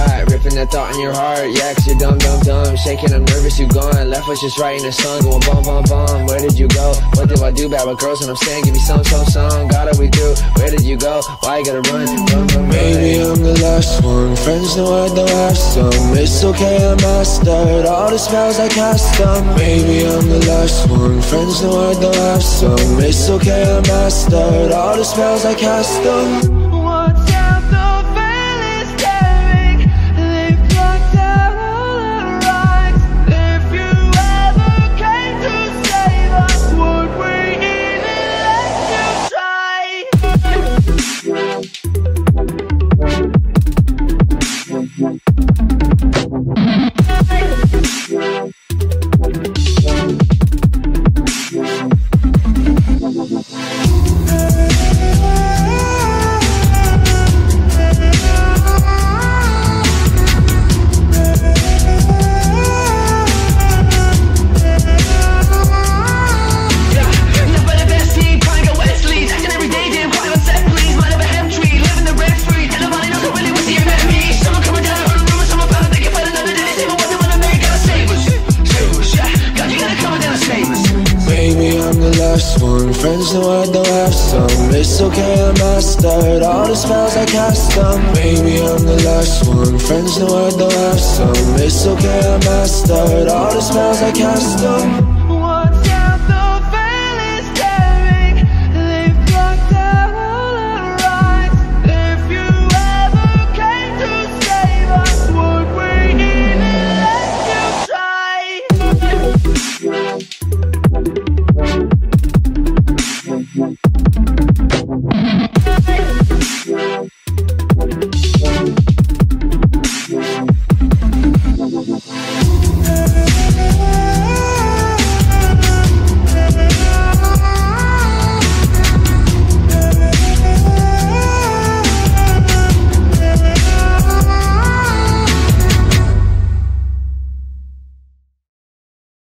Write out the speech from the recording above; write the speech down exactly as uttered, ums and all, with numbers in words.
got, ripping that thought in your heart. Yeah, cause you're dumb, dumb, dumb. Shaking, I'm nervous, you gone. Left was just writing a song, going bum, bum, bum. Where did you go? What do I do bad with girls when I'm saying, give me some, some, some. Gotta we do. Where did you go? Why you gotta run, run, run, run? Maybe I'm the last one. Friends know I don't have some. It's okay, I mastered all the spells I cast them. Maybe I'm the last one. Friends know I don't have some. It's okay, I mastered all the spells I cast them. Friends know I don't have some. It's okay, I mastered all the spells I cast them. Maybe I'm the last one. Friends know I don't have some. It's okay, I mastered all the spells I cast them.